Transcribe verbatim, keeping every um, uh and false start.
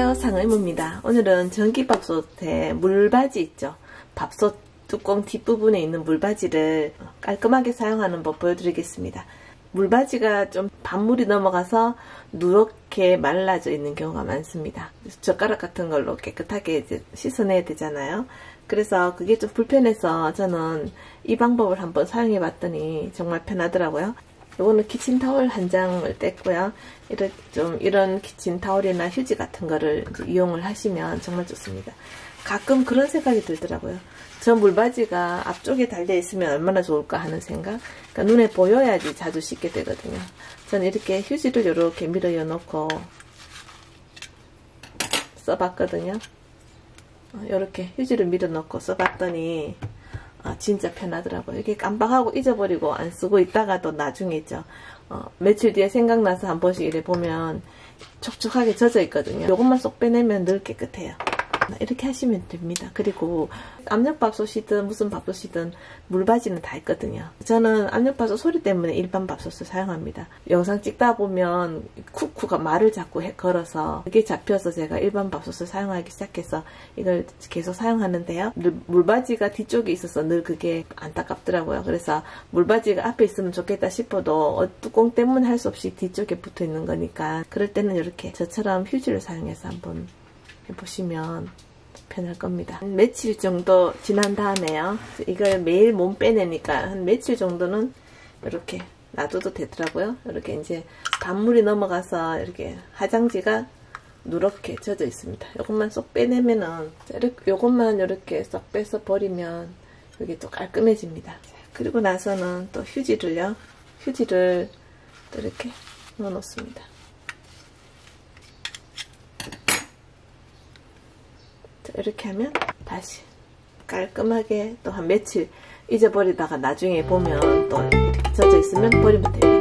안녕하세요, 상의모입니다. 오늘은 전기밥솥에 물바지 있죠. 밥솥 뚜껑 뒷부분에 있는 물바지를 깔끔하게 사용하는 법 보여드리겠습니다. 물바지가 좀 반물이 넘어가서 누렇게 말라져 있는 경우가 많습니다. 젓가락 같은 걸로 깨끗하게 이제 씻어내야 되잖아요. 그래서 그게 좀 불편해서 저는 이 방법을 한번 사용해 봤더니 정말 편하더라고요. 요거는 키친타올 한 장을 뗐고요. 이런, 좀 이런 키친타올이나 휴지 같은 거를 이제 이용을 하시면 정말 좋습니다. 가끔 그런 생각이 들더라고요. 저 물바지가 앞쪽에 달려 있으면 얼마나 좋을까 하는 생각. 그러니까 눈에 보여야지 자주 씻게 되거든요. 저는 이렇게 휴지를 이렇게 밀어 놓고 써봤거든요. 이렇게 휴지를 밀어 놓고 써봤더니 아, 진짜 편하더라고요. 이게 깜빡하고 잊어버리고 안 쓰고 있다가도 나중에 있죠. 어, 며칠 뒤에 생각나서 한 번씩 이래 보면 촉촉하게 젖어 있거든요. 요것만 쏙 빼내면 늘 깨끗해요. 이렇게 하시면 됩니다. 그리고 압력밥솥이든 무슨 밥솥이든 물바지는 다 있거든요. 저는 압력밥솥 소리 때문에 일반 밥솥을 사용합니다. 영상 찍다 보면 쿠쿠가 말을 자꾸 해, 걸어서 그게 잡혀서 제가 일반 밥솥을 사용하기 시작해서 이걸 계속 사용하는데요. 물바지가 뒤쪽에 있어서 늘 그게 안타깝더라고요. 그래서 물바지가 앞에 있으면 좋겠다 싶어도 뚜껑 때문에 할 수 없이 뒤쪽에 붙어 있는 거니까 그럴 때는 이렇게 저처럼 휴지를 사용해서 한번 해보시면 편할 겁니다. 한 며칠 정도 지난 다음에요. 이걸 매일 몸 빼내니까 한 며칠 정도는 이렇게 놔둬도 되더라고요. 이렇게 이제 반물이 넘어가서 이렇게 화장지가 누렇게 젖어 있습니다. 이것만 쏙 빼내면은 이렇게 요것만 이렇게 쏙 빼서 버리면 이게 또 깔끔해집니다. 그리고 나서는 또 휴지를요. 휴지를 또 이렇게 넣어 놓습니다. 이렇게 하면 다시 깔끔하게 또 한 며칠 잊어버리다가 나중에 보면 또 이렇게 젖어 있으면 버리면 됩니다.